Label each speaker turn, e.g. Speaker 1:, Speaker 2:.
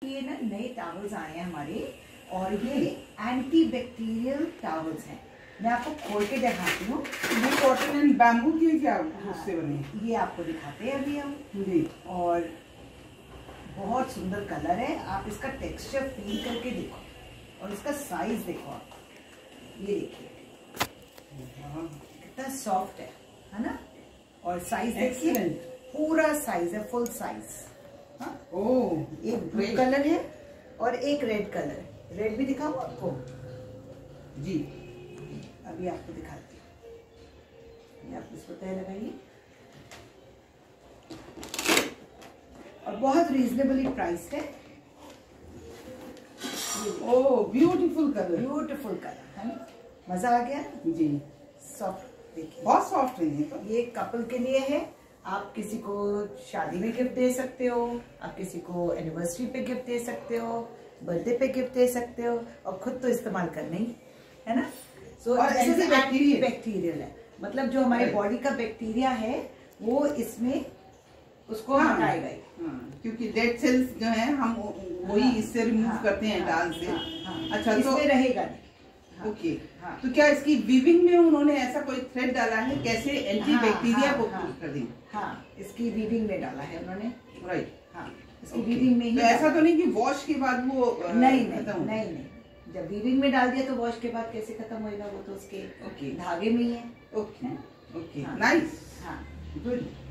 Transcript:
Speaker 1: ये ना नए टॉवल्स आए हैं हमारे, और ये एंटी बैक्टीरियल टॉवल्स हैं। मैं आपको खोल के दिखाती हूँ।
Speaker 2: ये कॉटन एंड बैम्बू की क्या उससे बने?
Speaker 1: ये आपको दिखाते हैं अभी हम
Speaker 2: जी।
Speaker 1: और बहुत सुंदर कलर है। आप इसका टेक्सचर फील करके देखो और इसका साइज देखो आप। ये देखिए कितना सॉफ्ट है ना? और साइज देखिए, पूरा साइज है, फुल साइज। ओह, एक ब्लू कलर है और एक रेड कलर है। रेड भी दिखाऊं आपको?
Speaker 2: जी,
Speaker 1: अभी आपको दिखाती हूँ। आप इसको तय लगाइए और बहुत रीजनेबली प्राइस है।
Speaker 2: Oh beautiful colour,
Speaker 1: beautiful colour है ना? मजा आ गया
Speaker 2: जी।
Speaker 1: सॉफ्ट, देखिए
Speaker 2: बहुत सॉफ्ट है ये तो।
Speaker 1: ये कपल के लिए है। आप किसी को शादी में गिफ्ट दे सकते हो, आप किसी को एनिवर्सरी पे गिफ्ट दे सकते हो, बर्थडे पे गिफ्ट दे सकते हो, और खुद तो इस्तेमाल करना ही है ना। सो बैक्टीरियल है, मतलब जो हमारे बॉडी का बैक्टीरिया है वो इसमें उसको हटाएगा ही।
Speaker 2: क्योंकि डेड सेल्स जो है हम वही इससे रिमूव करते हैं डाल से। अच्छा, तो
Speaker 1: इसमें रहेगा नहीं।
Speaker 2: ओके। तो क्या इसकी वीविंग में उन्होंने ऐसा कोई थ्रेड डाला है, कैसे एंटी बैक्टीरिया को कर दें?
Speaker 1: हाँ, इसकी वीविंग में डाला है उन्होंने।
Speaker 2: राइट।
Speaker 1: हाँ, इसकी वीविंग में ही।
Speaker 2: तो ऐसा तो नहीं कि वॉश के बाद वो
Speaker 1: नहीं, जब वीविंग में डाल दिया तो वॉश के बाद कैसे खत्म होएगा? वो तो उसके धागे में ही है।
Speaker 2: ओके, नाइस,
Speaker 1: हाँ,
Speaker 2: गुड।